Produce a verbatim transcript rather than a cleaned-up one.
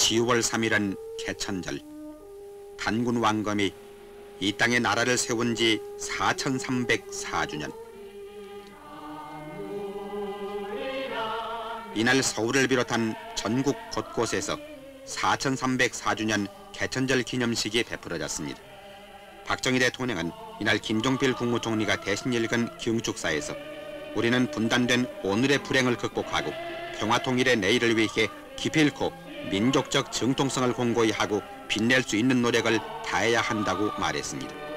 시월 삼일은 개천절. 단군 왕검이 이 땅에 나라를 세운 지 사천삼백사 주년. 이날 서울을 비롯한 전국 곳곳에서 사천삼백사 주년 개천절 기념식이 베풀어졌습니다. 박정희 대통령은 이날 김종필 국무총리가 대신 읽은 기흥축사에서 우리는 분단된 오늘의 불행을 극복하고 평화통일의 내일을 위해 기필코 민족적 정통성을 공고히 하고 빛낼 수 있는 노력을 다해야 한다고 말했습니다.